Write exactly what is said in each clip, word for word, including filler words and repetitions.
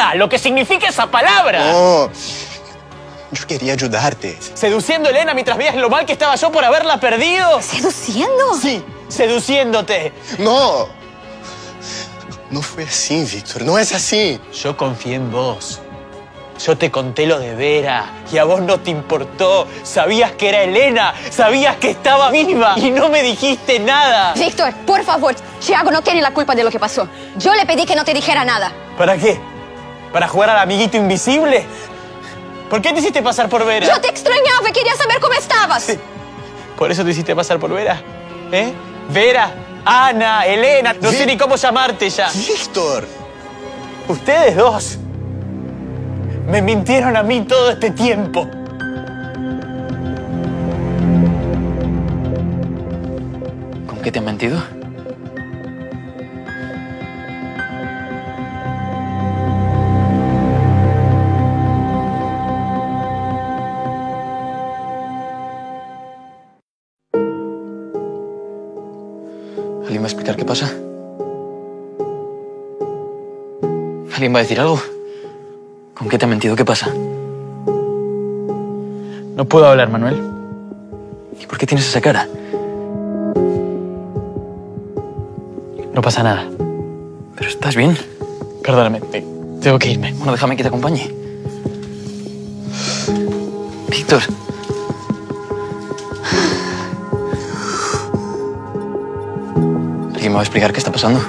Elena, lo que significa esa palabra. No, yo quería ayudarte. ¿Seduciendo a Elena mientras veías lo mal que estaba yo por haberla perdido? ¿Seduciendo? Sí, seduciéndote. No, no fue así, Víctor, no es así. Yo confié en vos. Yo te conté lo de Vera y a vos no te importó. Sabías que era Elena, sabías que estaba viva y no me dijiste nada. Víctor, por favor, Thiago no tiene la culpa de lo que pasó. Yo le pedí que no te dijera nada. ¿Para qué? ¿Para jugar al amiguito invisible? ¿Por qué te hiciste pasar por Vera? Yo te extrañaba y quería saber cómo estabas. Sí. ¿Por eso te hiciste pasar por Vera? ¿Eh? Vera, Ana, Elena, no sé ni cómo llamarte ya. Víctor. Ustedes dos me mintieron a mí todo este tiempo. ¿Con qué te han mentido? ¿Alguien va a explicar qué pasa? ¿Alguien va a decir algo? ¿Con qué te ha mentido? ¿Qué pasa? No puedo hablar, Manuel. ¿Y por qué tienes esa cara? No pasa nada. ¿Pero estás bien? Perdóname, te- tengo que irme. Bueno, déjame que te acompañe. Víctor. ¿Alguien me va a explicar qué está pasando?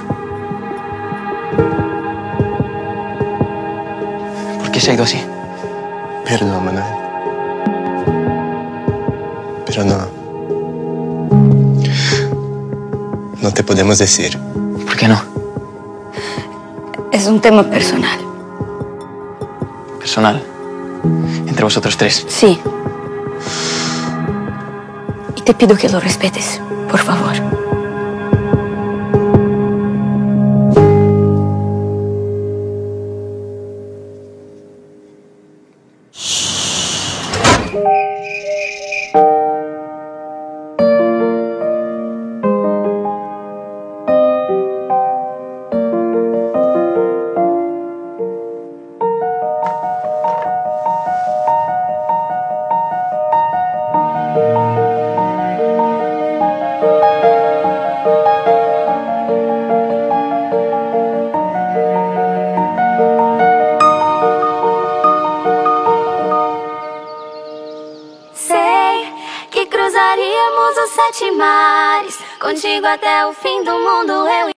¿Por qué se ha ido así? Perdón, Manuel. Pero no. No te podemos decir. ¿Por qué no? Es un tema personal. Personal. Entre vosotros tres. Sí. Y te pido que lo respetes, por favor. Sei que cruzaríamos os sete mares, contigo até o fim do mundo eu